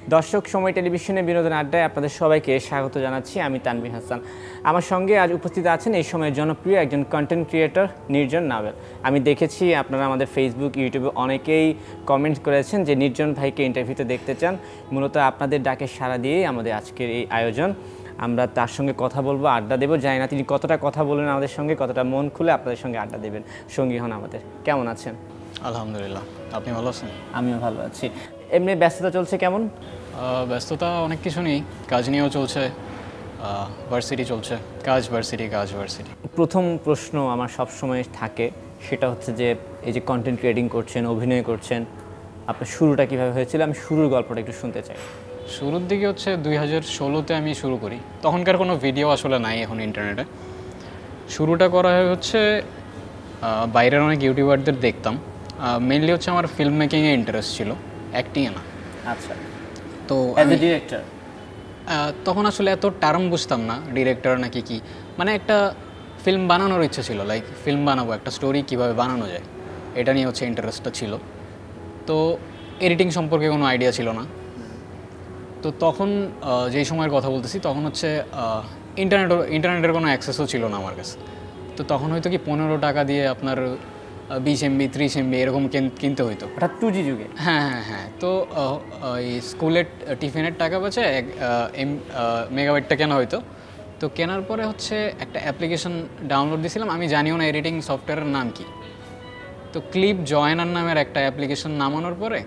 দর্শক সময় টেলিভিশনে বিনোদন আড্ডায় আপনাদের সবাইকে স্বাগত জানাচ্ছি। আমি তানভীর হাসান। আমার সঙ্গে আজ উপস্থিত আছেন এই সময়ের জনপ্রিয় একজন কন্টেন্ট ক্রিয়েটর নির্জন নাভেল। আমি দেখেছি আপনারা আমাদের ফেসবুক, ইউটিউবে অনেকেই কমেন্ট করেছেন যে নির্জন ভাইকে ইন্টারভিউতে দেখতে চান। মূলত আপনাদের ডাকে সাড়া দিয়েই আমাদের আজকের এই আয়োজন। আমরা তার সঙ্গে কথা বলবো, আড্ডা দেবো। জানি না তিনি কতটা কথা বলবেন আমাদের সঙ্গে, কতটা মন খুলে আপনাদের সঙ্গে আড্ডা দেবেন। সঙ্গী হন আমাদের। কেমন আছেন? আলহামদুলিল্লাহ, আপনি ভালো আছেন? আমিও ভালো আছি। এমনি ব্যস্ততা চলছে কেমন? ব্যস্ততা অনেক কিছু নেই, কাজ নিয়েও চলছে, ভার্সিটি চলছে, কাজ ভার্সিটি। প্রথম প্রশ্ন আমার সব সময় থাকে, সেটা হচ্ছে যে এই যে কন্টেন্ট ক্রিয়েটিং করছেন, অভিনয় করছেন, আপনার শুরুটা কীভাবে হয়েছিল? আমি শুরুর গল্পটা একটু শুনতে চাই। শুরুর দিকে হচ্ছে 2016-তে আমি শুরু করি। তখনকার কোনো ভিডিও আসলে নাই এখন ইন্টারনেটে। শুরুটা করা হচ্ছে বাইরের অনেক ইউটিউবারদের দেখতাম। মেনলি হচ্ছে আমার ফিল্ম মেকিংয়ে ইন্টারেস্ট ছিল, অ্যাক্টিংয়ে না। আচ্ছা। তো অ্যাজ এ ডিরেক্টর তখন আসলে এত টার্ম বুঝতাম না, ডিরেক্টর নাকি কি, মানে একটা ফিল্ম বানানোর ইচ্ছা ছিল, লাইক ফিল্ম বানাবো, একটা স্টোরি কীভাবে বানানো যায়, এটা নিয়ে হচ্ছে ইন্টারেস্টটা ছিল। তো এডিটিং সম্পর্কে কোনো আইডিয়া ছিল না। তো তখন যেই সময়ের কথা বলতেছি, তখন হচ্ছে ইন্টারনেটের কোনো অ্যাক্সেসও ছিল না আমার কাছে। তো তখন হয়তো কি 15 টাকা দিয়ে আপনার 20 MB 30 MB এরকম কিনতে হইতো। ওটা 2G যুগে। হ্যাঁ। তো এই স্কুলের টিফিনের টাকা বাঁচে মেগাবাইটটা কেনা হইতো। তো কেনার পরে হচ্ছে একটা অ্যাপ্লিকেশন ডাউনলোড দিয়েছিলাম, আমি জানিও না এডিটিং সফটওয়্যারের নাম কি। তো ক্লিপ জয়নার নামের একটা অ্যাপ্লিকেশন নামানোর পরে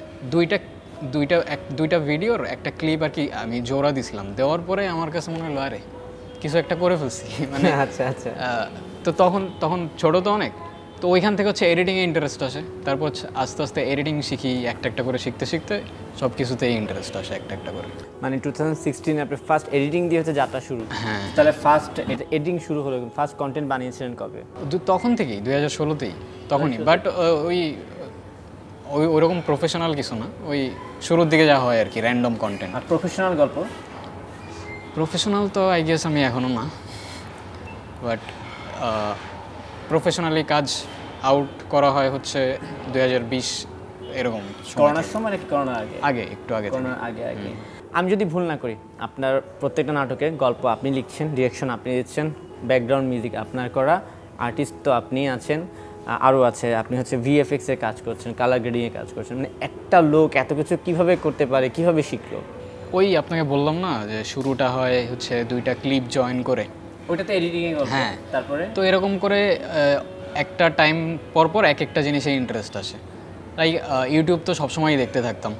দুইটা ভিডিওর একটা ক্লিপ আর কি আমি জোড়া দিছিলাম। দেওয়ার পরে আমার কাছে মনে হলো আরে কিছু একটা করে ফেলছি, মানে আচ্ছা। তো তখন ছোটো তো অনেক। তো ওইখান থেকে হচ্ছে এডিটিংয়ে ইন্টারেস্ট আসে। তারপর আস্তে আস্তে এডিটিং শিখি, একটা করে শিখতে সব কিছুতেই ইন্টারেস্ট আসে একটা করে। মানে 2016 আপনি ফার্স্ট এডিটিং দিয়ে হচ্ছে যাত্রা শুরু। হ্যাঁ। তাহলে ফার্স্ট এডিটিং শুরু হলো, ফার্স্ট কন্টেন্ট বানিয়েছিলেন কবে? তখন থেকেই 2016তেই, তখনই। বাট ওইরকম প্রফেশনাল কিছু না, ওই শুরুর দিকে যা হয় আর কি, র্যান্ডম কন্টেন্ট। আর প্রফেশনাল গল্প? প্রফেশনাল তো আই গেস আমি এখনও না, বাট প্রফেশনালি কাজ আউট করা হয় হচ্ছে 2020 এরকম। করোনার সময় নাকি করোনার আগে? একটু আগে। করোনার আগে। আমি যদি ভুল না করি, আপনার প্রত্যেকটা নাটকে গল্প আপনি লিখছেন, ডিরেকশন আপনি দিচ্ছেন, ব্যাকগ্রাউন্ড মিউজিক আপনার করা, আর্টিস্ট তো আপনি আছেন, আরও আছে, আপনি হচ্ছে ভিএফএক্সের কাজ করছেন, কালার গ্রেডিংয়ে কাজ করছেন। মানে একটা লোক এত কিছু কীভাবে করতে পারে, কীভাবে শিখলো? ওই আপনাকে বললাম না যে শুরুটা হয় হচ্ছে দুইটা ক্লিপ জয়েন করে, ওইটাতে এডিটিংয়ে গল্প। হ্যাঁ। তারপরে তো এরকম করে একটা টাইম পর একটা জিনিসে ইন্টারেস্ট আসে। তাই ইউটিউব তো সবসময়ই দেখতে থাকতাম।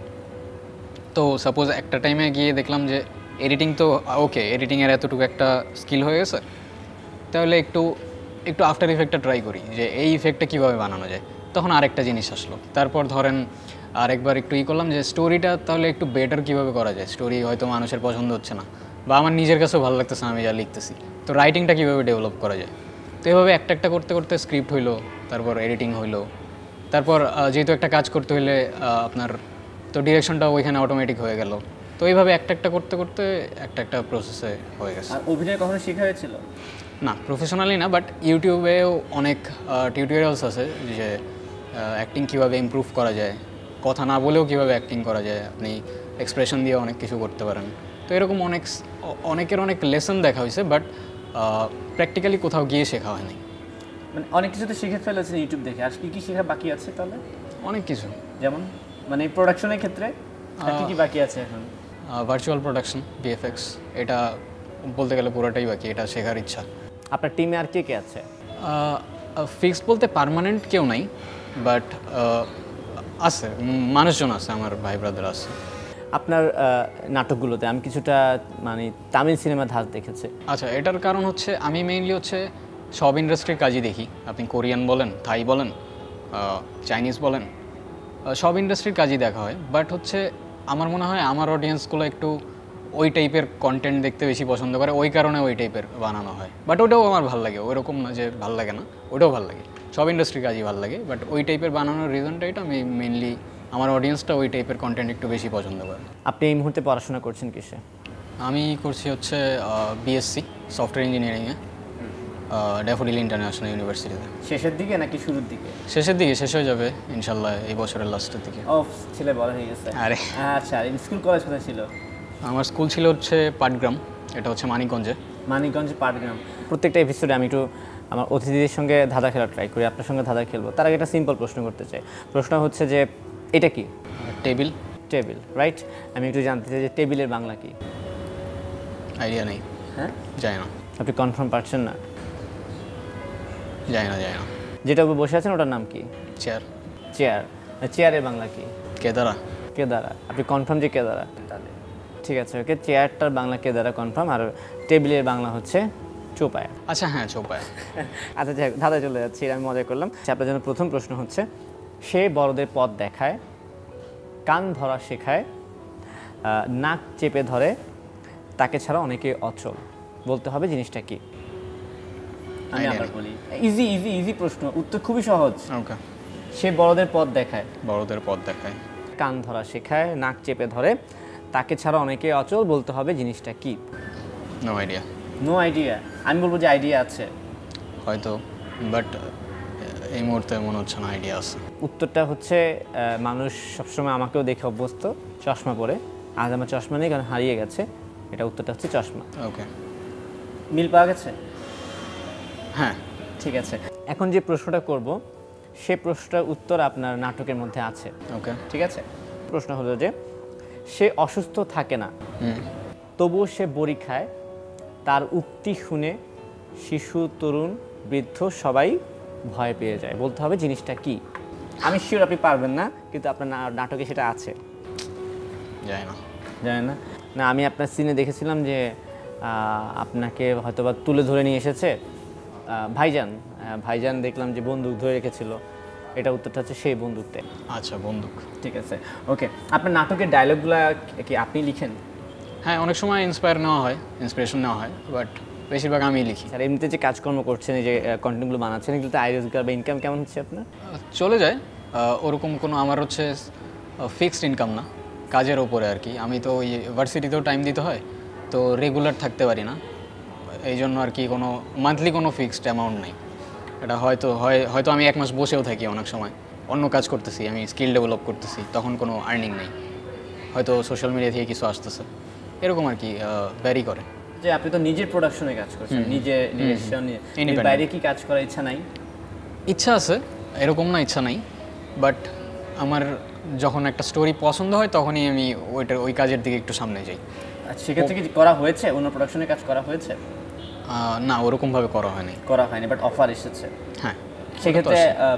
তো সাপোজ একটা টাইমে গিয়ে দেখলাম যে এডিটিং তো ওকে, এডিটিংয়ের এতটুকু একটা স্কিল হয়ে গেছে, তাহলে একটু আফটার ইফেক্টটা ট্রাই করি যে এই ইফেক্টটা কীভাবে বানানো যায়। তখন আরেকটা জিনিস আসলো। তারপর ধরেন আরেকবার একটু করলাম যে স্টোরিটা তাহলে একটু বেটার কীভাবে করা যায়। স্টোরি হয়তো মানুষের পছন্দ হচ্ছে না, বা আমার নিজের কাছেও ভালো লাগতেছে না আমি যা লিখতেছি, তো রাইটিংটা কীভাবে ডেভেলপ করা যায়। তো এভাবে একটা করতে স্ক্রিপ্ট হইলো, তারপর এডিটিং হইলো, তারপর যেহেতু একটা কাজ করতে হলে আপনার তো ডিরেকশনটাও ওইখানে অটোমেটিক হয়ে গেল। তো এইভাবে একটা করতে একটা প্রসেসে হয়ে গেছে। আর অভিনয় কখনো শেখা হয়েছিল? না, প্রফেশনালি না, বাট ইউটিউবেও অনেক টিউটোরিয়ালস আছে যে অ্যাক্টিং কীভাবে ইমপ্রুভ করা যায়, কথা না বলেও কীভাবে অ্যাক্টিং করা যায়, আপনি এক্সপ্রেশন দিয়ে অনেক কিছু করতে পারেন। তো এরকম অনেকের অনেক লেসন দেখা হয়েছে, বাট প্র্যাকটিক্যালি কোথাও গিয়ে শেখা হয়নি। মানে অনেক কিছু তো শিখে ফেলেছেন ইউটিউব দেখে, আর কি শেখা বাকি আছে তাহলে? অনেক কিছু, যেমন মানে প্রোডাকশনের ক্ষেত্রে কি বাকি আছে এখন? ভার্চুয়াল প্রোডাকশন, ভিএফএক্স, এটা বলতে গেলে পুরোটাই বাকি, এটা শেখার ইচ্ছা। আপনার টিমে আর কে আছে? ফিক্সড বলতে পার্মানেন্ট কেউ নাই, বাট আছে, মানুষজন আছে, আমার ভাই ব্রাদার আছে। আপনার নাটকগুলোতে আমি কিছুটা মানে তামিল সিনেমার ধাঁচ দেখেছি। আচ্ছা, এটার কারণ হচ্ছে আমি মেইনলি হচ্ছে সব ইন্ডাস্ট্রির কাজই দেখি। আপনি কোরিয়ান বলেন, থাই বলেন, চাইনিজ বলেন, সব ইন্ডাস্ট্রির কাজই দেখা হয়। বাট হচ্ছে আমার মনে হয় আমার অডিয়েন্সগুলো একটু ওই টাইপের কন্টেন্ট দেখতে বেশি পছন্দ করে, ওই কারণে ওই টাইপের বানানো হয়। বাট ওটাও আমার ভালো লাগে, ওইরকম না যে ভালো লাগে না, ওটাও ভালো লাগে, সব ইন্ডাস্ট্রির কাজই ভালো লাগে। বাট ওই টাইপের বানানোর রিজনটা এটা, আমি মেনলি আমার অডিয়েন্সটা ওই টাইপের কন্টেন্ট একটু বেশি পছন্দ করে। আপনি এই মুহূর্তে পড়াশোনা করছেন কিসে? আমি করছি হচ্ছে বিএসসি সফটওয়্যার ইঞ্জিনিয়ারিংয়ে। ড্যাফোডিল ইন্টারন্যাশনাল ইউনিভার্সিটিতে। শেষের দিকে নাকি শুরুর দিকে? শেষের দিকে, শেষ হয়ে যাবে ইনশাল্লাহ এই বছরের লাস্টের দিকে। ও, ছেলে বড় হয়ে গেছে। আরে আচ্ছা, স্কুল কলেজ কোথায় ছিল? আমার স্কুল ছিল হচ্ছে পাটগ্রাম, এটা হচ্ছে মানিকগঞ্জে। মানিকগঞ্জ, পাটগ্রাম। প্রত্যেকটা এপিসোডে আমি একটু আমার অতিথিদের সঙ্গে ধাঁধা খেলা ট্রাই করি, আপনার সঙ্গে ধাঁধা খেলবো। তার আগে একটা সিম্পল প্রশ্ন করতে চাই। প্রশ্ন হচ্ছে যে এটা কি? টেবিল। Table, right. আমি একটু জানতে চাই যে টেবিলের বাংলা কি? আইডিয়া নেই। হ্যাঁ, যায় না। আপনি কনফার্ম পারছেন না? যায় না, যায় না। যেটা উপর বসে আছেন ওটার নাম কি? চেয়ার। চেয়ার। চেয়ারের বাংলা কি? কেদারা। কেদারা। আপনি কনফার্ম যে কেদারা? ঠিক আছে, ওকে। চেয়ারটার বাংলা কেদারা কনফার্ম, আর টেবিলের বাংলা হচ্ছে চোপায়া। আচ্ছা হ্যাঁ, চোপায়া। আচ্ছা, যাই হোক, ধাঁধায় চলে যাচ্ছি, আমি মজা করলাম। আপনার জন্য প্রথম প্রশ্ন হচ্ছে, সে বড়দের পথ দেখায়, কান ধরা শেখায়, নাক চেপে ধরে, তাকে ছাড়া অনেকে অচল। বলতে হবে জিনিসটা কি? আমি আবার বলি, ইজি ইজি ইজি প্রশ্ন, উত্তর খুবই সহজ। ওকে। সে বড়দের পথ দেখায়, বড়দের পথ দেখায়, কান ধরা শেখায়, নাক চেপে ধরে, তাকে ছাড়া অনেকে অচল। বলতে হবে জিনিসটা কি? No idea. No idea? আমি বলবো যে আইডিয়া আছে হয়তো, বাট এই মুহূর্তে মনে হচ্ছে না আইডিয়া আছে। উত্তরটা হচ্ছে, মানুষ সবসময় আমাকেও দেখে অভ্যস্ত চশমা পরে। আজ আমার চশমা নেই, কারণ হারিয়ে গেছে। এটা উত্তরটা হচ্ছে চশমা। ওকে। মিল পাওয়া গেছে? হ্যাঁ, ঠিক আছে। এখন যে প্রশ্নটা করব, সে প্রশ্নটার উত্তর আপনার নাটকের মধ্যে আছে। ওকে। ঠিক আছে। প্রশ্ন হলো যে, সে অসুস্থ থাকে না, তবুও সে বড়ি খায়, তার উক্তি শুনে শিশু, তরুণ, বৃদ্ধ সবাই ভয় পেয়ে যায়। বলতে হবে জিনিসটা কি? আমি শিওর আপনি পারবেন না, কিন্তু আপনার নাটকে সেটা আছে। যায় না। জানেন না? না, আমি আপনার সিনে দেখেছিলাম যে আপনাকে হয়তোবা তুলে ধরে নিয়ে এসেছে ভাইজান। ভাইজান দেখলাম যে বন্দুক ধরে রেখেছিল। এটা উত্তরটা হচ্ছে সেই বন্দুকটা। আচ্ছা, বন্দুক। ঠিক আছে, ওকে। আপনার নাটকের ডায়লগগুলো কি আপনি লিখেন? হ্যাঁ, অনেক সময় ইন্সপিরেশন নেওয়া হয়, বাট বেশিরভাগ আমি লিখি। আর এমনিতে যে কাজকর্ম করছেন, এই যে কন্টেন্টগুলো বানাচ্ছেন, এগুলোতে আয় রোজগার বা ইনকাম কেমন হচ্ছে আপনার? চলে যায়। ওরকম কোনো আমার হচ্ছে ফিক্সড ইনকাম না, কাজের ওপরে আর কি। আমি তো ওই ভার্সিটিতেও টাইম দিতে হয়, তো রেগুলার থাকতে পারি না। এই জন্য আর কি কোনো মান্থলি কোনো ফিক্সড অ্যামাউন্ট নেই। এটা হয়তো আমি এক মাস বসেও থাকি, অনেক সময় অন্য কাজ করতেছি, আমি স্কিল ডেভেলপ করতেছি, তখন কোনো আর্নিং নেই। হয়তো সোশ্যাল মিডিয়া থেকে কিছু আসতেছে, এরকম আর কি, ভ্যারি করে। যে আপনি তো নিজের প্রোডাকশনে কাজ করছেন, নিজে ডিরেকশন, বাইরে কি কাজ করার ইচ্ছা নাই? ইচ্ছা আছে, এরকম না ইচ্ছা নাই, বাট আমার যখন একটা স্টোরি পছন্দ হয় তখনই আমি ওই কাজের দিকে একটু সামনে যাই। আচ্ছা, সেক্ষেত্রে কি করা হয়েছে? অন্য প্রোডাকশনে কাজ করা হয়েছে? না, ওরকমভাবে করা হয়নি। করা হয়নি, বাট অফার এসেছে। হ্যাঁ। সেক্ষেত্রে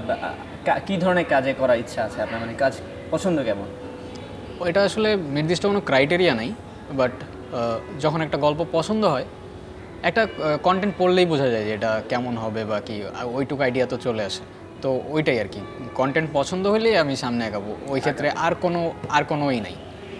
কি ধরনের কাজে করার ইচ্ছা আছে আপনার? মানে কাজ পছন্দ কেমন? এটা আসলে নির্দিষ্ট কোনো ক্রাইটেরিয়া নাই, বাট যখন একটা গল্প পছন্দ হয়, একটা কন্টেন্ট পড়লেই বোঝা যায় যে এটা কেমন হবে বা কি, ওইটুকু আইডিয়া তো চলে আসে। তো ওইটাই আর কি, কন্টেন্ট পছন্দ হলেই আমি সামনে এগাবো। ওই ক্ষেত্রে আর কোনোই নাই,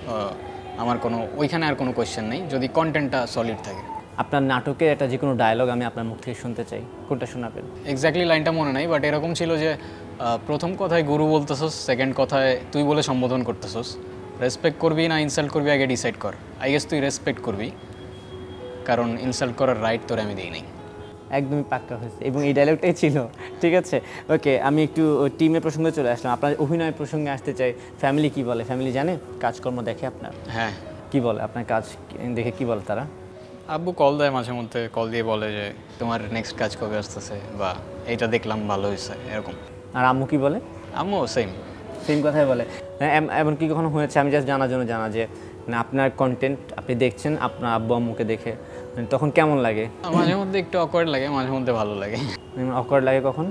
আমার কোনো ওইখানে আর কোনো কোয়েশ্চেন নেই, যদি কন্টেন্টটা সলিড থাকে। আপনার নাটকের একটা যে কোনো ডায়লগ আমি আপনার মুখ থেকে শুনতে চাই, কোনটা শোনাবেন? এক্স্যাক্টলি লাইনটা মনে নাই, বাট এরকম ছিল যে প্রথম কথায় গুরু বলতেছস, সেকেন্ড কথায় তুই বলে সম্বোধন করতেছস, রেসপেক্ট করবি না ইনসাল্ট করবি আগে ডিসাইড কর। আই গেস তুই রেসপেক্ট করবি, কারণ ইনসাল্ট করার রাইট তোরে আমি দিই নাই। একদমই পাক্কা হয়েছে, এবং এই ডায়লগটাই ছিল। ঠিক আছে, ওকে। আমি একটু টিমের প্রসঙ্গে চলে আসলাম, আপনার অভিনয় প্রসঙ্গে আসতে চাই। ফ্যামিলি কি বলে? ফ্যামিলি জানে, কাজকর্ম দেখে আপনার? হ্যাঁ। কি বলে আপনার কাজ দেখে, কি বলে তারা? আব্বু কল দেয় মাঝে মধ্যে, কল দিয়ে বলে যে তোমার নেক্সট কাজ কবে আসতেছে, বা এইটা দেখলাম ভালো হয়েছে, এরকম। আর আম্মু কি বলে? আম্মু সেম কথাই বলে। এমন কি কখনো হয়েছে, আমি জাস্ট জানার জন্য জানা, যে না আপনার কন্টেন্ট আপনি দেখছেন আপনার আব্বু আম্মুকে দেখে, তখন কেমন লাগে? মাঝে মধ্যে একটু অকওয়ার্ড লাগে, মাঝে মধ্যে ভালো লাগে। অকওয়ার্ড লাগে কখন?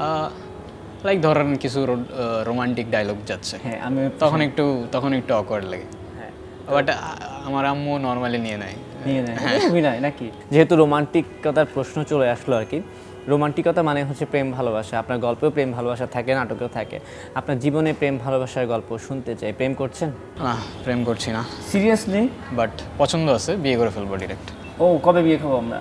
লাইক ধরেন কিছু রোমান্টিক ডায়লগ যাচ্ছে, হ্যাঁ, আমি তখন একটু অকওয়ার্ড লাগে। হ্যাঁ, বাট আমার আম্মু নর্মালি নিয়ে নেয়। অভিনয় নাকি? যেহেতু রোমান্টিকতার প্রশ্ন চলে আসলো আর কি, রোমান্টিকতা মানে হচ্ছে প্রেম ভালোবাসা। আপনার গল্পেও প্রেম ভালোবাসা থাকে, নাটকেও থাকে। আপনার জীবনে প্রেম ভালোবাসার গল্প শুনতে চাই। প্রেম করছেন? না, প্রেম করছি না। সিরিয়াসলি? বাট পছন্দ আছে, বিয়ে করে ফেলবো ডিরেক্ট। ও, কবে বিয়ে খাবো আমরা?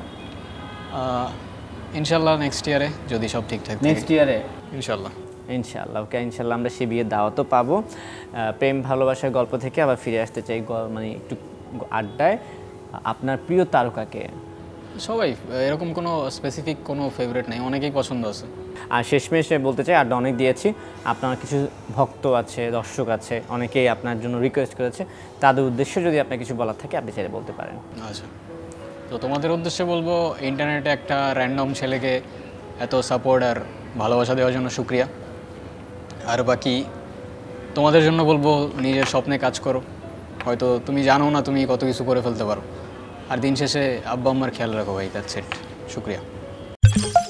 ইনশাল্লাহ নেক্সট ইয়ারে, যদি সব ঠিকঠাক থাকে। নেক্সট ইয়ারে ইনশাল্লাহ। ওকে, ইনশাল্লাহ আমরা সে বিয়ের দাওয়াতও পাবো। প্রেম ভালোবাসার গল্প থেকে আবার ফিরে আসতে চাই, মানে একটু আড্ডায়। আপনার প্রিয় তারকাকে? সবাই এরকম কোনো স্পেসিফিক কোনো ফেভারিট নাই, অনেকেই পছন্দ আছে। আর শেষমেশে বলতে চাই, আড্ডা অনেক দিয়েছি, আপনার কিছু ভক্ত আছে, দর্শক আছে, অনেকেই আপনার জন্য রিকোয়েস্ট করেছে, তাদের উদ্দেশ্যে যদি আপনার কিছু বলার থাকে আপনি চাইলে বলতে পারেন। আচ্ছা, তো তোমাদের উদ্দেশ্যে বলবো, ইন্টারনেটে একটা র্যান্ডম ছেলেকে এত সাপোর্ট আর ভালোবাসা দেওয়ার জন্য শুক্রিয়া। আর বাকি তোমাদের জন্য বলবো, নিজের স্বপ্নে কাজ করো, হয়তো তুমি জানো না তুমি কত কিছু করে ফেলতে পারো। আর দিন শেষে আব্বা আম্মার খেয়াল রাখো ভাই, দ্যাটস ইট। শুক্রিয়া।